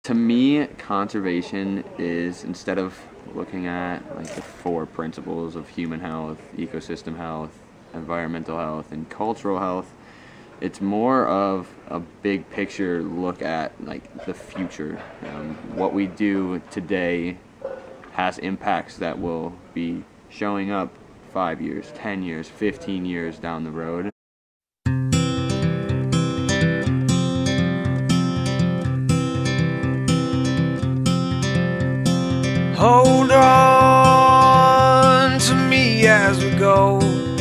To me, conservation is, instead of looking at like the 4 principles of human health, ecosystem health, environmental health, and cultural health, it's more of a big picture look at like the future. What we do today has impacts that will be showing up 5 years, 10 years, 15 years down the road. Hold on to me as we go,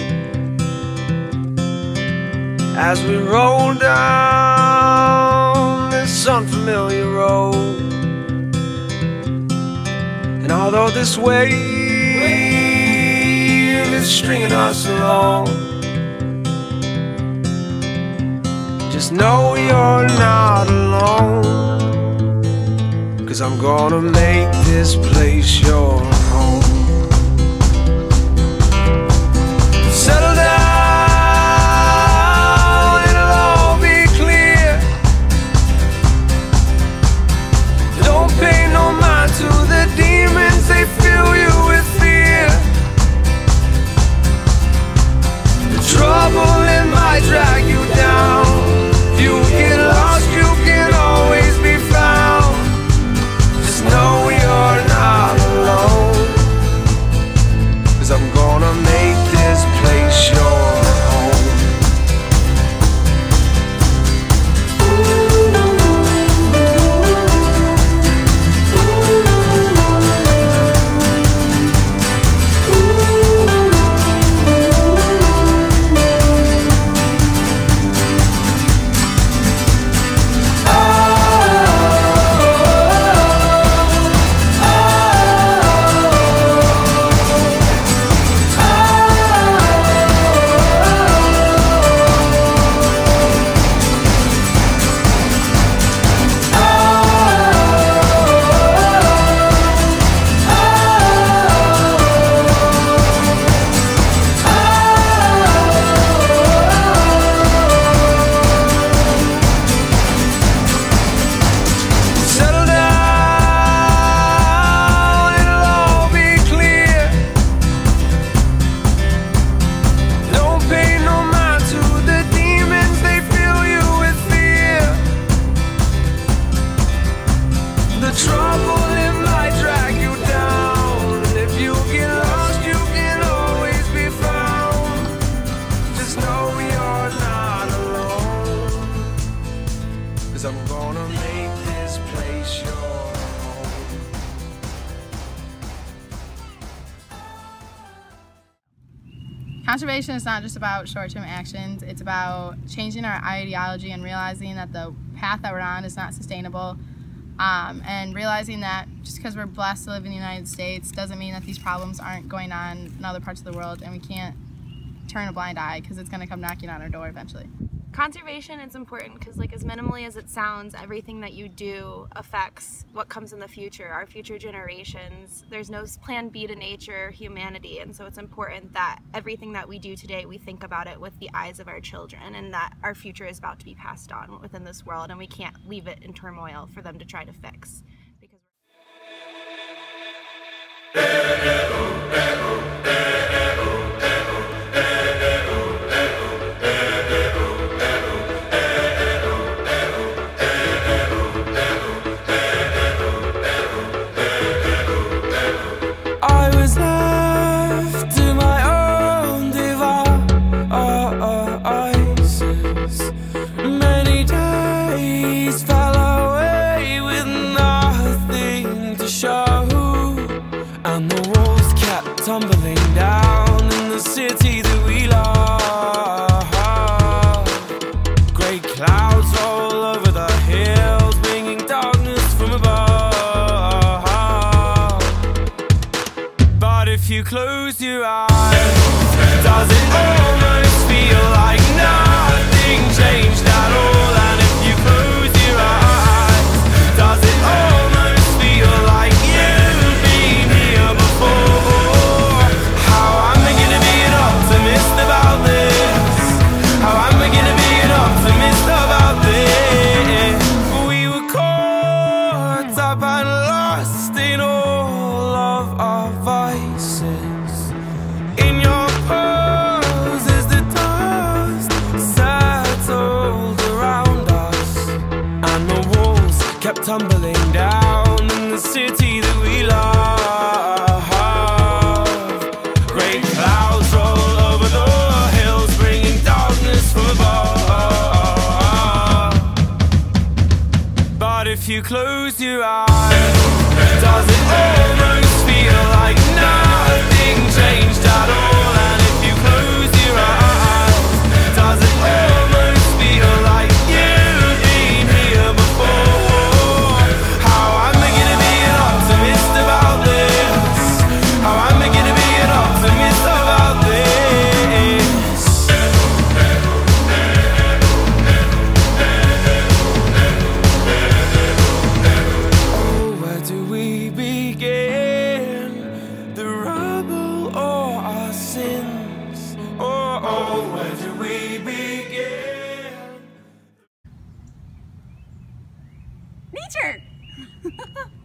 as we roll down this unfamiliar road. And although this wave is stringing us along, just know you're not alone. 'Cause I'm gonna make this place your home. Settle down, it'll all be clear. Don't pay no mind to the demons, they fill you with fear. The trouble, it might drag you down. If you get lost, you can always be found. No, you're not alone, 'cause I'm gonna make this place your home. I'm gonna make this place your home. Conservation is not just about short-term actions, it's about changing our ideology and realizing that the path that we're on is not sustainable, and realizing that just because we're blessed to live in the United States doesn't mean that these problems aren't going on in other parts of the world, and we can't turn a blind eye because it's going to come knocking on our door eventually. Conservation is important because, like, as minimally as it sounds, everything that you do affects what comes in the future, our future generations. There's no plan B to nature, humanity, and so it's important that everything that we do today, we think about it with the eyes of our children, and that our future is about to be passed on within this world, and we can't leave it in turmoil for them to try to fix. Because tumbling down in the city that we love. Great clouds roll over the hills, bringing darkness from above. But if you close your eyes, does it almost feel like nothing changed at all? And if you close your eyes, does it almost feel like you've been here before? About this, how am I gonna be an optimist about this? We were caught tumbling down in the city that we love. Great clouds roll over the hills, bringing darkness from above. But if you close your eyes, does it almost feel like nothing changed at all? And if you close your eyes, does it almost feel like you've been here before? How am I gonna be an optimist about this? How am I gonna be an optimist about this? Oh, where do we begin? The rubble or our sins? Oh, where do we begin? Nature!